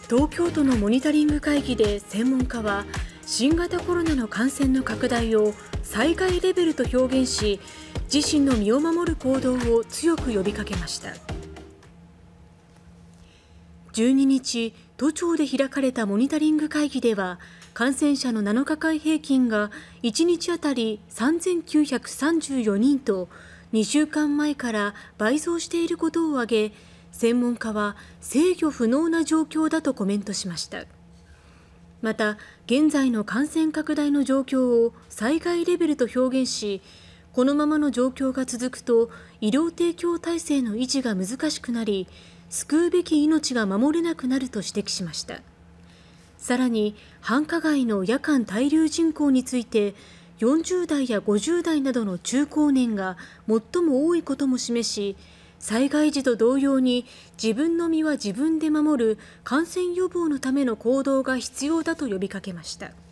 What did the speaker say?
東京都のモニタリング会議で専門家は、新型コロナの感染の拡大を災害レベルと表現し、自身の身を守る行動を強く呼びかけました。12日、都庁で開かれたモニタリング会議では、感染者の7日間平均が1日あたり3934人と、2週間前から倍増していることを挙げ、専門家は制御不能な状況だとコメントしました。また、現在の感染拡大の状況を災害レベルと表現し、このままの状況が続くと医療提供体制の維持が難しくなり、救うべき命が守れなくなると指摘しました。さらに、繁華街の夜間滞留人口について、40代や50代などの中高年が最も多いことも示し、災害時と同様に自分の身は自分で守る感染予防のための行動が必要だと呼びかけました。